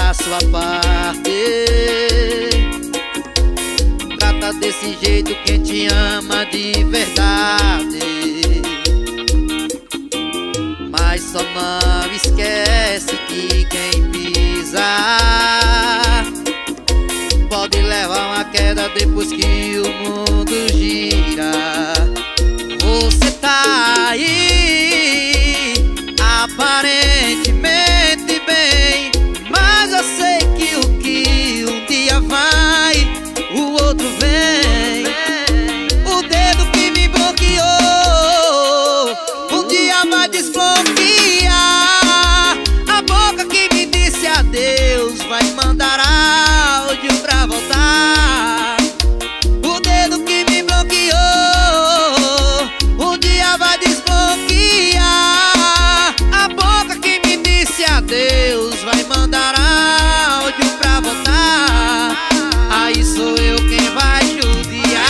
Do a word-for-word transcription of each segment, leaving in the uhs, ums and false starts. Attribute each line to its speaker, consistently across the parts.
Speaker 1: da sua parte. Trata desse jeito quem te ama de verdade. Mas só não esquece que quem pisa pode levar uma queda depois que o mundo gira. Você tá aí aparentemente bem, mas eu sei que o que um dia vai, o outro vem. O dedo que me bloqueou um dia vai desbloquear. A boca que me disse adeus vai mandar áudio pra voltar. O dedo que me bloqueou um dia vai desbloquear. A boca que me disse adeus vai mandar áudio pra voltar. Aí sou eu quem vai judiar.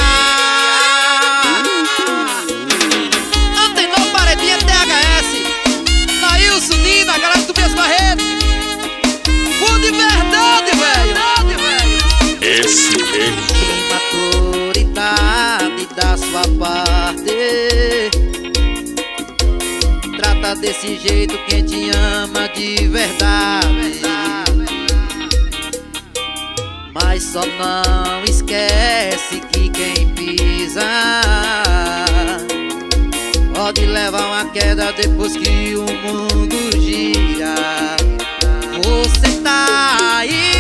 Speaker 1: Antenor Paredinha T H S, Nailson Nina, a galera do Bias Barreto. Pô de verdade, velho.
Speaker 2: Esse é
Speaker 1: Imaturidade da sua parte. Trata desse jeito quem te ama de verdade. Mas só não esquece que quem pisa pode levar uma queda depois que o mundo gira. Você tá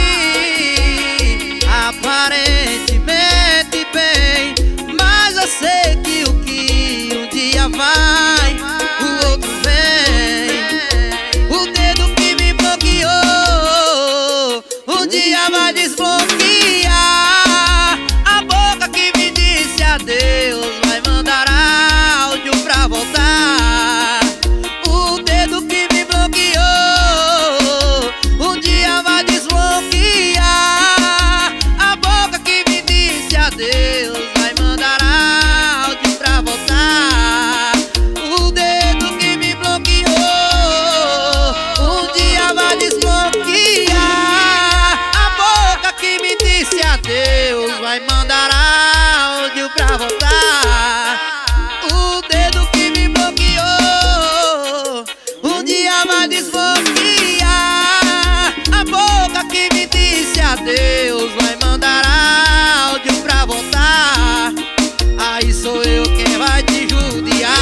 Speaker 1: aí aparentemente bem, mas eu sei que o que um dia vai, o outro vem. O dedo que me bloqueou um dia vai desbloquear. A boca que me disse adeus vai mandar áudio pra voltar. O dedo que me bloqueou um dia vai desbloquear. A boca que me disse adeus vai mandar áudio pra voltar. O dedo que me bloqueou um dia vai desbloquear. A boca que me disse adeus vai mandar áudio pra voltar. O dedo que me bloqueou um dia vai desbloquear. A boca que me disse adeus vai mandar áudio pra voltar. Aí sou eu quem vai te judiar.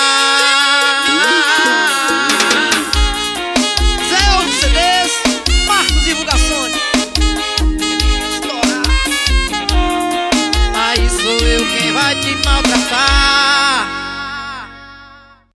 Speaker 1: Zé Ouro C Ds, Marcos Divulgações. Estourar. Aí sou eu quem vai te maltratar.